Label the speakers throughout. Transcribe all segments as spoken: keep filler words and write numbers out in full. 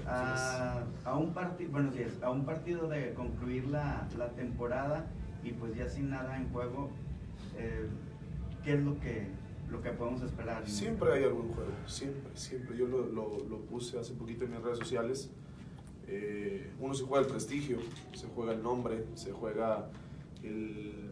Speaker 1: a, a, un partido, bueno, sí, a un partido de concluir la, la temporada y pues ya sin nada en juego, eh, ¿qué es lo que, lo que podemos esperar?
Speaker 2: Siempre hay algún juego, siempre, siempre. Yo lo, lo, lo puse hace poquito en mis redes sociales. Eh, uno se juega el prestigio, se juega el nombre, se juega el,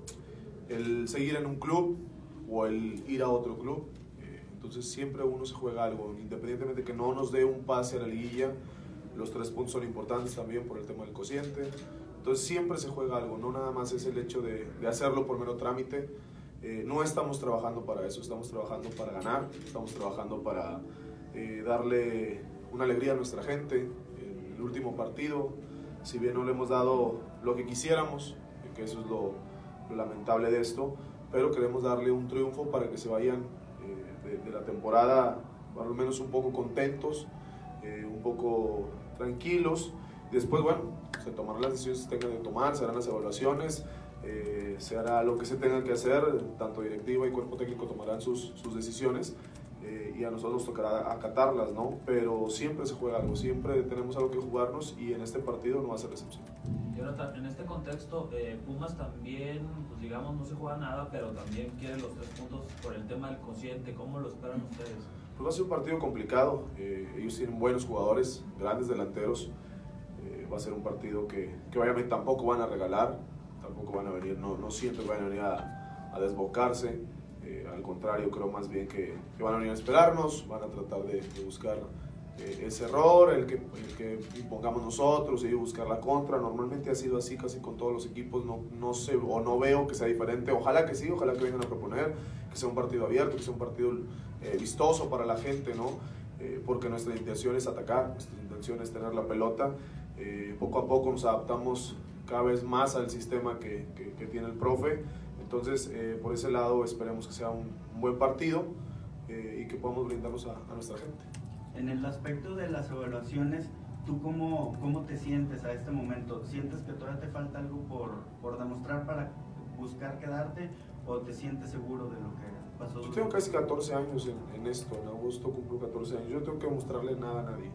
Speaker 2: el seguir en un club o el ir a otro club. Eh, entonces siempre uno se juega algo, independientemente que no nos dé un pase a la liguilla. Los tres puntos son importantes también por el tema del cociente. Entonces siempre se juega algo, no nada más es el hecho de, de hacerlo por mero trámite. Eh, no estamos trabajando para eso, estamos trabajando para ganar, estamos trabajando para eh, darle una alegría a nuestra gente. El último partido, si bien no le hemos dado lo que quisiéramos, que eso es lo, lo lamentable de esto, pero queremos darle un triunfo para que se vayan eh, de, de la temporada por lo menos un poco contentos, eh, un poco tranquilos. Después, bueno, se tomarán las decisiones que se tengan de tomar, se harán las evaluaciones, eh, se hará lo que se tenga que hacer, tanto directiva y cuerpo técnico tomarán sus, sus decisiones. Eh, y a nosotros nos tocará acatarlas, ¿no? Pero siempre se juega algo, siempre tenemos algo que jugarnos y en este partido no va a ser excepción.
Speaker 3: Jonathan, en este contexto, eh, Pumas también, pues digamos, no se juega nada, pero también quiere los tres puntos por el tema del cociente. ¿Cómo lo esperan ustedes?
Speaker 2: Pues va a ser un partido complicado, eh, ellos tienen buenos jugadores, grandes delanteros, eh, va a ser un partido que, que obviamente tampoco van a regalar, tampoco van a venir, no, no siento que van a venir a, a desbocarse. Eh, al contrario, creo más bien que, que van a venir a esperarnos, van a tratar de, de buscar eh, ese error, el que, el que impongamos nosotros y buscar la contra. Normalmente ha sido así casi con todos los equipos, no, no sé o no veo que sea diferente. Ojalá que sí, ojalá que vengan a proponer, que sea un partido abierto, que sea un partido eh, vistoso para la gente, ¿no? Eh, porque nuestra intención es atacar, nuestra intención es tener la pelota. Eh, poco a poco nos adaptamos cada vez más al sistema que, que, que tiene el profe. Entonces, eh, por ese lado, esperemos que sea un, un buen partido eh, y que podamos brindarnos a, a nuestra gente.
Speaker 1: En el aspecto de las evaluaciones, ¿tú cómo, cómo te sientes a este momento? ¿Sientes que todavía te falta algo por, por demostrar para buscar quedarte o te sientes seguro de lo que pasó?
Speaker 2: Yo tengo casi catorce años en, en esto, en agosto cumplo catorce años, yo no tengo que mostrarle nada a nadie.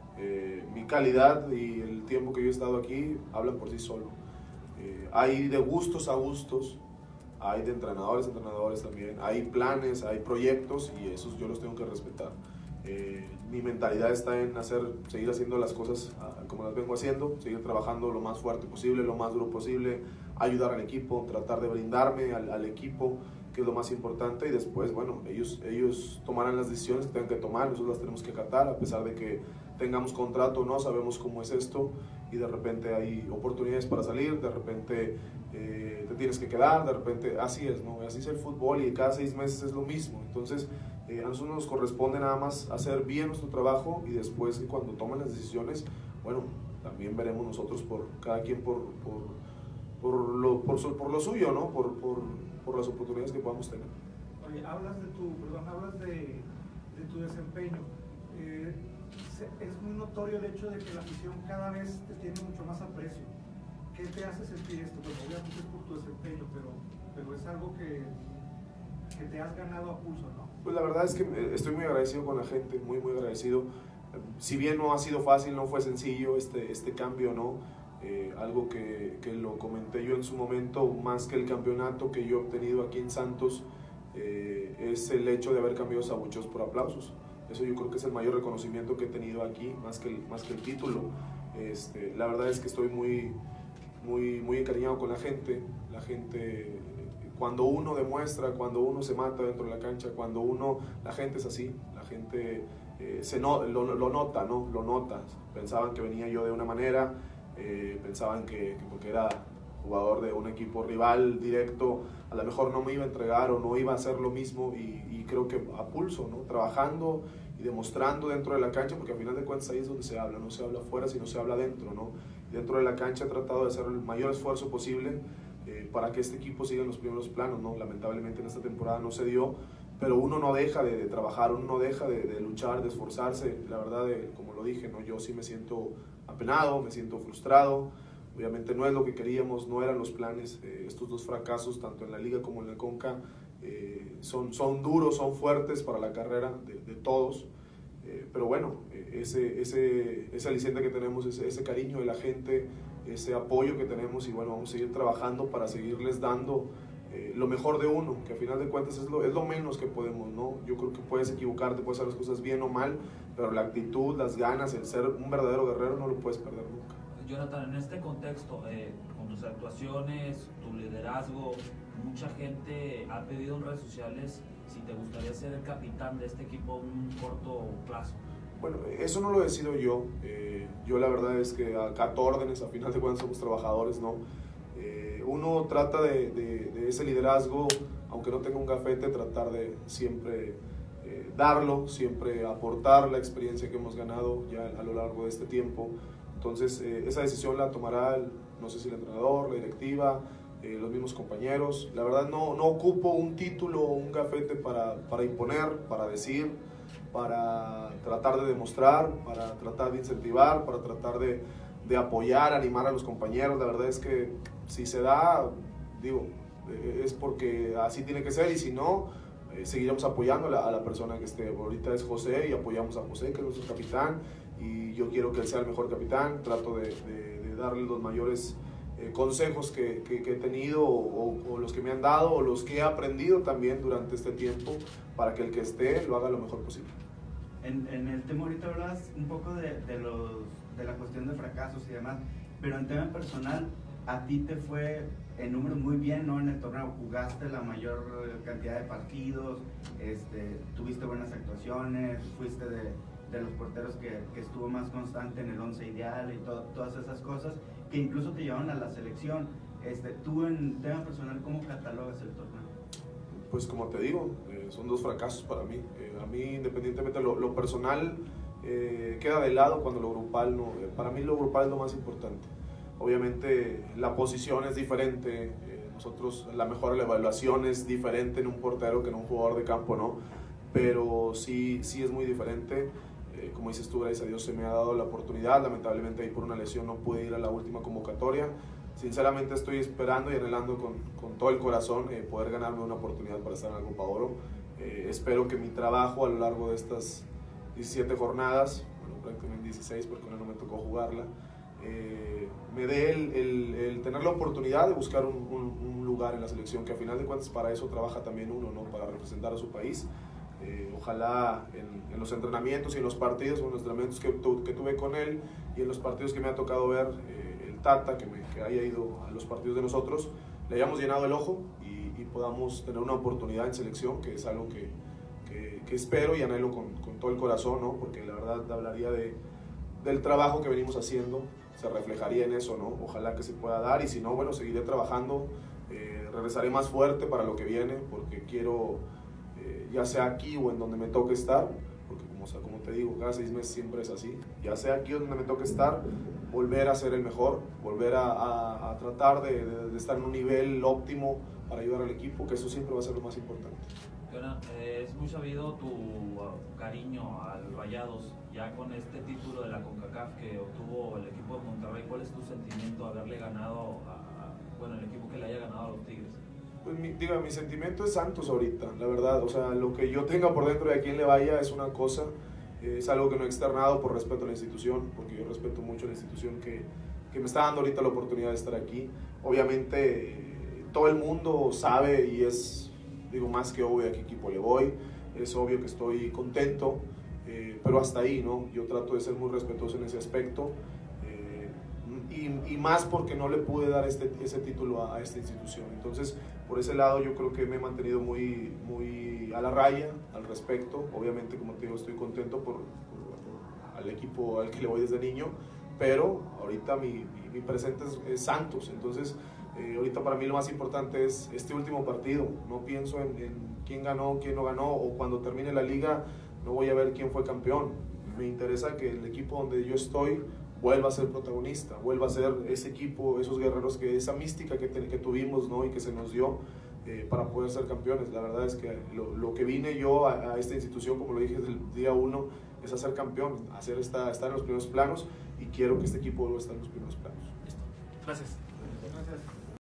Speaker 2: Eh, mi calidad y el tiempo que yo he estado aquí hablan por sí solo. Eh, hay de gustos a gustos. Hay de entrenadores, entrenadores también, hay planes, hay proyectos y esos yo los tengo que respetar. Eh, mi mentalidad está en hacer, seguir haciendo las cosas uh, como las vengo haciendo, seguir trabajando lo más fuerte posible, lo más duro posible, ayudar al equipo, tratar de brindarme al, al equipo, que es lo más importante, y después, bueno, ellos, ellos tomarán las decisiones que tengan que tomar, nosotros las tenemos que acatar, a pesar de que tengamos contrato o no, sabemos cómo es esto, y de repente hay oportunidades para salir, de repente eh, te tienes que quedar, de repente, así es, ¿no? Así es el fútbol y cada seis meses es lo mismo, entonces eh, a nosotros nos corresponde nada más hacer bien nuestro trabajo y después cuando tomen las decisiones, bueno, también veremos nosotros por cada quien por, por, por, lo, por, su, por lo suyo, ¿no? Por, por, por las oportunidades que podamos tener.
Speaker 4: Oye, hablas de tu, perdón, hablas de, de tu desempeño. Eh, es muy notorio el hecho de que la afición cada vez te tiene mucho más aprecio. ¿Qué te hace sentir esto? Bueno, obviamente es por tu desempeño, pero, pero es algo que, que te has ganado a pulso, ¿no?
Speaker 2: Pues la verdad es que estoy muy agradecido con la gente, muy muy agradecido. Si bien no ha sido fácil, no fue sencillo este, este cambio, ¿no? Eh, algo que, que lo comenté yo en su momento, más que el campeonato que yo he obtenido aquí en Santos, eh, es el hecho de haber cambiado sabuchos por aplausos. Eso yo creo que es el mayor reconocimiento que he tenido aquí, más que el, más que el título. Este, la verdad es que estoy muy, muy, muy encariñado con la gente. La gente, cuando uno demuestra, cuando uno se mata dentro de la cancha, cuando uno, la gente es así, la gente eh, se no, lo, lo nota, ¿no? Lo nota. Pensaban que venía yo de una manera, eh, pensaban que, que porque era jugador de un equipo rival directo, a lo mejor no me iba a entregar o no iba a hacer lo mismo y, y creo que a pulso, ¿no? Trabajando y demostrando dentro de la cancha, porque al final de cuentas ahí es donde se habla, no se habla afuera, sino se habla dentro, ¿no? Y dentro de la cancha he tratado de hacer el mayor esfuerzo posible eh, para que este equipo siga en los primeros planos, ¿no? Lamentablemente en esta temporada no se dio, pero uno no deja de, de trabajar, uno no deja de, de luchar, de esforzarse. La verdad, de, como lo dije, ¿no? Yo sí me siento apenado, me siento frustrado. Obviamente no es lo que queríamos, no eran los planes. Eh, estos dos fracasos, tanto en la Liga como en la Conca, eh, son, son duros, son fuertes para la carrera de, de todos. Eh, pero bueno, eh, ese, ese, ese aliciente que tenemos, ese, ese cariño de la gente, ese apoyo que tenemos, y bueno, vamos a seguir trabajando para seguirles dando eh, lo mejor de uno, que a final de cuentas es lo, es lo menos que podemos, ¿no? Yo creo que puedes equivocarte, puedes hacer las cosas bien o mal, pero la actitud, las ganas, el ser un verdadero guerrero no lo puedes perder nunca.
Speaker 3: Jonathan, en este contexto, eh, con tus actuaciones, tu liderazgo, mucha gente ha pedido en redes sociales si te gustaría ser el capitán de este equipo en un corto plazo.
Speaker 2: Bueno, eso no lo decido yo. Eh, yo la verdad es que acato órdenes, a final de cuentas somos trabajadores, ¿no? Eh, uno trata de, de, de ese liderazgo, aunque no tenga un gafete, tratar de siempre eh, darlo, siempre aportar la experiencia que hemos ganado ya a lo largo de este tiempo. Entonces, eh, esa decisión la tomará, el, no sé si el entrenador, la directiva, eh, los mismos compañeros. La verdad no, no ocupo un título o un gafete para, para imponer, para decir, para tratar de demostrar, para tratar de incentivar, para tratar de, de apoyar, animar a los compañeros. La verdad es que si se da, digo, eh, es porque así tiene que ser, y si no, eh, seguiremos apoyando a la, a la persona que esté. Ahorita es José y apoyamos a José, que es nuestro capitán, y yo quiero que él sea el mejor capitán. Trato de, de, de darle los mayores eh, consejos que, que, que he tenido, o, o los que me han dado, o los que he aprendido también durante este tiempo, para que el que esté lo haga lo mejor posible.
Speaker 1: En, en el tema ahorita hablas un poco de, de, los, de la cuestión de fracasos y demás, pero en tema personal, a ti te fue en números muy bien, ¿no? En el torneo jugaste la mayor cantidad de partidos, este, tuviste buenas actuaciones, fuiste de, de los porteros que, que estuvo más constante en el once ideal y to, todas esas cosas que incluso te llevaron a la selección. Este, tú en tema personal, ¿cómo catalogas el torneo?
Speaker 2: Pues como te digo, eh, son dos fracasos para mí. Eh, a mí, independientemente de lo, lo personal, eh, queda de lado cuando lo grupal no. Eh, para mí lo grupal es lo más importante. Obviamente la posición es diferente, eh, nosotros la mejor la evaluación es diferente en un portero que en un jugador de campo, ¿no? Pero sí, sí es muy diferente. Eh, como dices tú, gracias a Dios se me ha dado la oportunidad. Lamentablemente ahí por una lesión no pude ir a la última convocatoria. Sinceramente estoy esperando y anhelando con, con todo el corazón eh, poder ganarme una oportunidad para estar en la Copa Oro. Eh, espero que mi trabajo a lo largo de estas diecisiete jornadas, bueno, prácticamente dieciséis porque no me tocó jugarla, eh, me dé el, el, el tener la oportunidad de buscar un, un, un lugar en la selección, que a final de cuentas para eso trabaja también uno, ¿no? Para representar a su país. Eh, ojalá en, en los entrenamientos y en los partidos, en los entrenamientos que, tu, que tuve con él y en los partidos que me ha tocado ver, eh, el Tata, que, me, que haya ido a los partidos de nosotros, le hayamos llenado el ojo y, y podamos tener una oportunidad en selección, que es algo que, que, que espero y anhelo con, con todo el corazón, ¿no? Porque la verdad hablaría de, del trabajo que venimos haciendo, se reflejaría en eso, ¿no? Ojalá que se pueda dar, y si no, bueno, seguiré trabajando, eh, regresaré más fuerte para lo que viene, porque quiero, eh, ya sea aquí o en donde me toque estar, porque como, o sea, como te digo, cada seis meses siempre es así, ya sea aquí o donde me toque estar, volver a ser el mejor, volver a, a, a tratar de, de, de estar en un nivel óptimo para ayudar al equipo, que eso siempre va a ser lo más importante.
Speaker 3: Bueno, eh, es muy sabido tu uh, cariño al Rayados, ya con este título de la CONCACAF que obtuvo el equipo de Monterrey. ¿Cuál es tu sentimiento de haberle ganado a, a bueno, el equipo que le haya ganado a los Tigres?
Speaker 2: Pues mi, diga, mi sentimiento es Santos ahorita, la verdad. O sea, lo que yo tenga por dentro de a quién le vaya es una cosa, eh, es algo que no he externado por respeto a la institución, porque yo respeto mucho a la institución que, que me está dando ahorita la oportunidad de estar aquí. Obviamente, eh, todo el mundo sabe y es, digo, más que obvio a qué equipo le voy. Es obvio que estoy contento, eh, pero hasta ahí, ¿no? Yo trato de ser muy respetuoso en ese aspecto, eh, y, y más porque no le pude dar este, ese título a, a esta institución. Entonces, por ese lado yo creo que me he mantenido muy, muy a la raya al respecto. Obviamente, como te digo, estoy contento por, por, por al equipo al que le voy desde niño, pero ahorita mi, mi, mi presente es, es Santos. Entonces, Eh, ahorita para mí lo más importante es este último partido. No pienso en, en quién ganó, quién no ganó, o cuando termine la liga no voy a ver quién fue campeón. Me interesa que el equipo donde yo estoy vuelva a ser protagonista, vuelva a ser ese equipo, esos guerreros, que esa mística que, te, que tuvimos, ¿no? Y que se nos dio eh, para poder ser campeones. La verdad es que lo, lo que vine yo a, a esta institución, como lo dije desde el día uno, es a ser campeón, a hacer esta, estar en los primeros planos, y quiero que este equipo vuelva a estar en los primeros planos.
Speaker 5: Gracias.